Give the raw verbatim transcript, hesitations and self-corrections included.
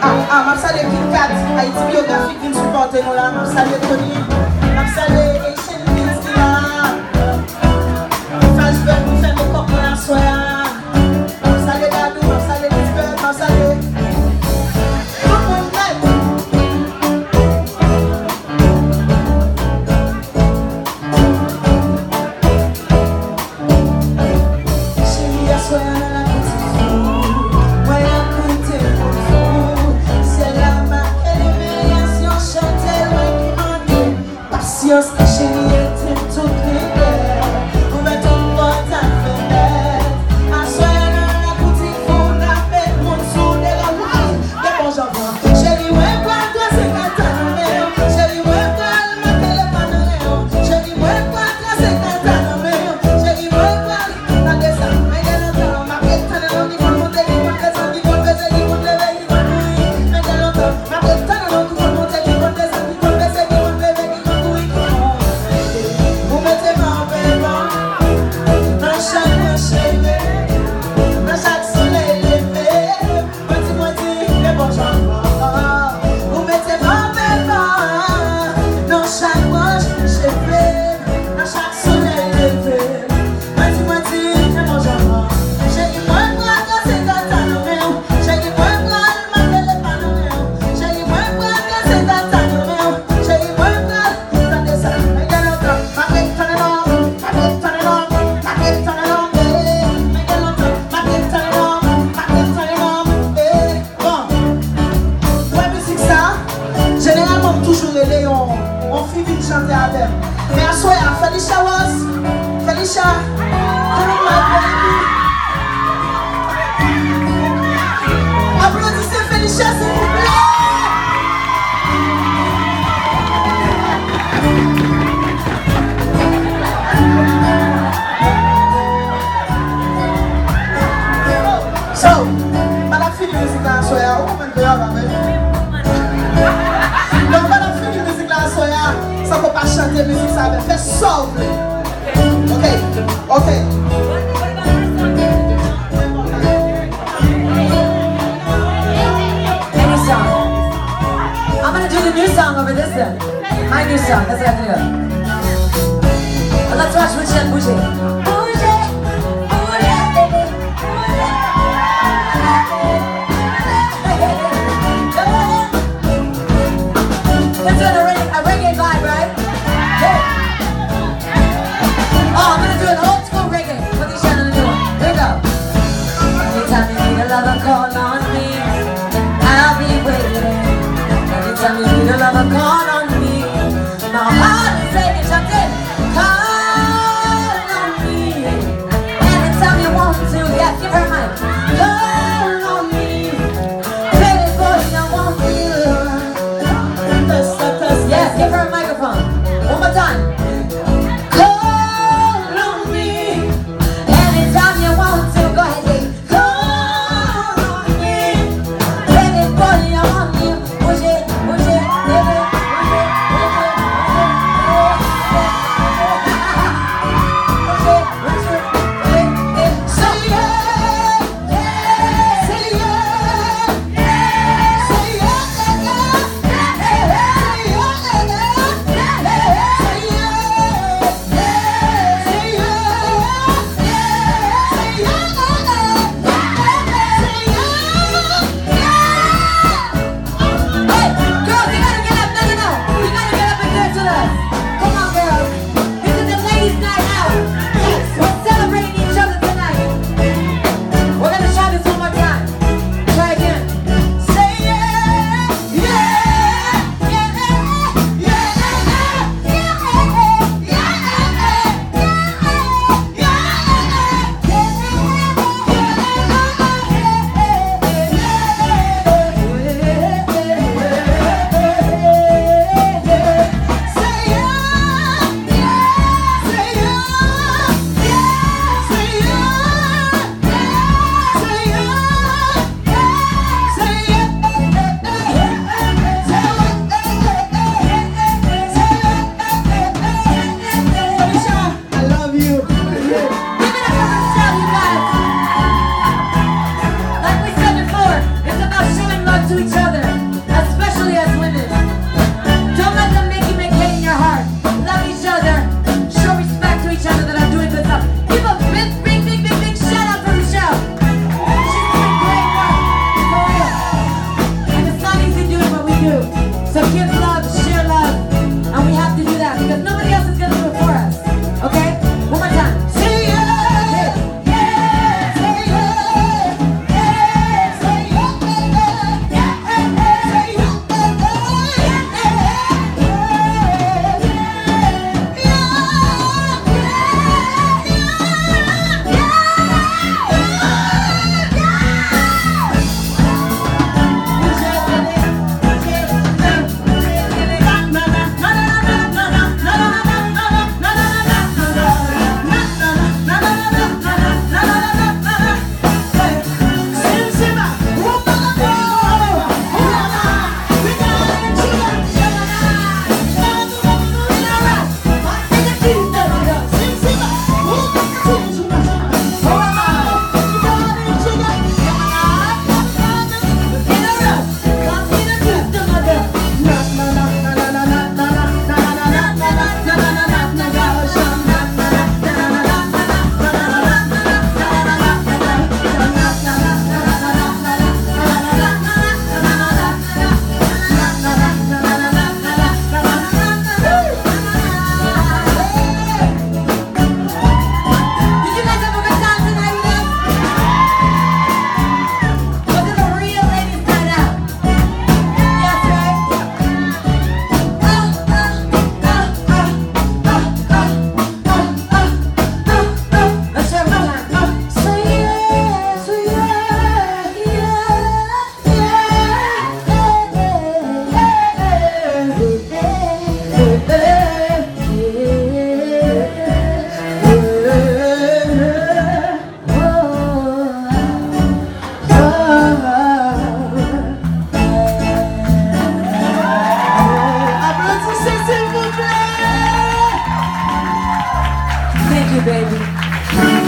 Ah, m'a salé Kit Kat, Haïti Biographique qui nous supporte nous là, m'a salé Tony, m'a salé Etienne Mills qui là, Fashburg nous fait nos copains la soya, m'a salé Dadou, m'a salé Lisbeth, m'a salé tout le monde net. Chérie, la soya dans la petite foule, moi y'a coûté pour vous, c'est la marque et l'humiliation, chantez loin qui manque, patience, chérie, était toutes les guerres, vous mettez une porte à fenêtre, à soya dans la petite foule, la paix, mon sou, de la live, des bons enfants, chérie, ouais, quoi, toi, c'est quand t'as nommé, chérie, ouais, quoi, le marque et le panneau, chérie, ouais, quoi, toi, c'est quand t'as nommé, chérie, ouais, quoi, la descente, mais il y a longtemps, ma bête, t'en as l'envie, qu'on monte, qui compte les sangs, qui compte les ailes, qui compte les veilles, qui compte courir, mais il y a longtemps, ma bête, t'en as l'envie, qu'on monte, qui compte les sangs, qui compte les ailes, qui compte les veilles, qui compte courir, qui compte. Vous mettez ma paiement, dans chaque rocher, dans chaque soleil levé, petit moitié, les bons gens. Vous mettez ma paiement, dans chaque roche, dans chaque soleil levé, petit moitié, les bons gens. J'ai dit moi, moi, quand c'est dans ta nommée, j'ai dit moi, moi, le marqué le panneau, j'ai dit moi, moi, quand c'est dans ta nommée, j'ai dit moi, moi, dans des salles, mais il y a longtemps, ma bête, t'en es long, ma bête, t'en es long, ma bête, t'en es long, mais il y a longtemps, ma bête, t'en est long, ma bête, t'en est long, et bon, ouais, musique ça, généralement, toujours les Léons, on finit de chanter avec, mais à soi, Felicia was, Felicia, donne-moi un baby. Applaudissez Felicia, s'il vous plaît. So, à la fin de musique là, soya, on va mettre dehors avec. Donc, à la fin de musique là, soya, ça ne peut pas chanter musique ça avec. Fais sauve. Ok, ok. Any song. I'm gonna do the new song over this then. My new song, that's what I'm gonna do. Well, let's watch Boucher and Boucher. Boucher, Boucher, Let's do a reggae, a reggae vibe, right? Hey. Oh, I'm gonna do an old school reggae. Put these down on the new one. Here we go. Anytime you need a lover, call on me. I'll be waiting. Anytime you need a lover, call on me. My heart is aching, jump in. Call on me. you, baby.